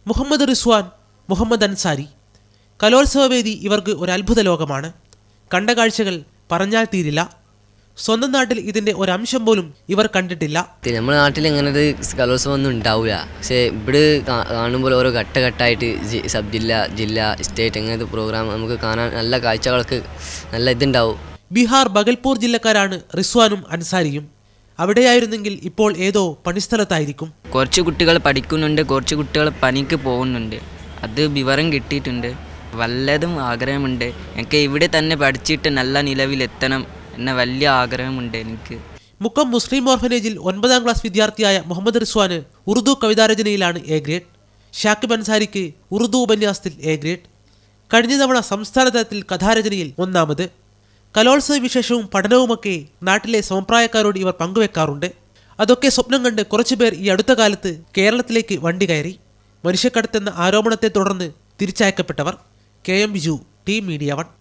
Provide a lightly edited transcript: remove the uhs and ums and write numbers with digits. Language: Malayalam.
മുഹമ്മദ് റിസ്വാൻ, മുഹമ്മദ് അൻസാരി. കലോത്സവവേദി ഇവർക്ക് ഒരു അത്ഭുത ലോകമാണ്. കണ്ട കാഴ്ചകൾ പറഞ്ഞാൽ തീരില്ല. സ്വന്തം നാട്ടിൽ ഇതിൻ്റെ ഒരംശം പോലും ഇവർ കണ്ടിട്ടില്ല. നമ്മുടെ നാട്ടിൽ ഇങ്ങനെ ഒരു കലോത്സവം ഒന്നും ഉണ്ടാവില്ല. പക്ഷേ ഇവിടെ കാണുമ്പോൾ ഓരോ ഘട്ടഘട്ടമായിട്ട് സബ് ജില്ല, ജില്ല, സ്റ്റേറ്റ് ഇങ്ങനത്തെ പ്രോഗ്രാം നമുക്ക് കാണാൻ നല്ല കാഴ്ചകൾക്ക് നല്ല ഇതുണ്ടാവും. ബീഹാർ ബഗൽപൂർ ജില്ലക്കാരാണ് റിസ്വാനും അൻസാരിയും. അവിടെയായിരുന്നെങ്കിൽ ഇപ്പോൾ ഏതോ പണിസ്ഥലത്തായിരിക്കും. കുറച്ച് കുട്ടികൾ പഠിക്കുന്നുണ്ട്, കുറച്ച് കുട്ടികൾ പണിക്ക് പോകുന്നുണ്ട്. അത് വിവരം കിട്ടിയിട്ടുണ്ട്. വല്ലതും ആഗ്രഹമുണ്ട്. എനിക്ക് ഇവിടെ തന്നെ പഠിച്ചിട്ട് നല്ല നിലവിലെത്തണം എന്ന വലിയ ആഗ്രഹമുണ്ട് എനിക്ക്. മുക്കം മുസ്ലിം ഓർഫനേജിൽ 9ാം ക്ലാസ് വിദ്യാർത്ഥിയായ മുഹമ്മദ് റിസ്വാന് ഉറുദു കവിതാരചനയിലാണ് എ ഗ്രേഡ്. ഷാക്കിബ് അൻസാരിക്ക് ഉറുദു ഉപന്യാസത്തിൽ എ ഗ്രേഡ്. കഴിഞ്ഞ തവണ സംസ്ഥാന തലത്തിൽ കഥാരചനയിൽ 1ാമത്. കലോത്സവ വിശേഷവും പഠനവുമൊക്കെ നാട്ടിലെ സമപ്രായക്കാരോട് ഇവർ പങ്കുവെക്കാറുണ്ട്. അതൊക്കെ സ്വപ്നം കണ്ട് കുറച്ചുപേർ ഈ അടുത്ത കാലത്ത് കേരളത്തിലേക്ക് വണ്ടി കയറി. മനുഷ്യക്കടത്തെന്ന ആരോപണത്തെ തുടർന്ന് തിരിച്ചയക്കപ്പെട്ടവർ. KM Biju, team media 1.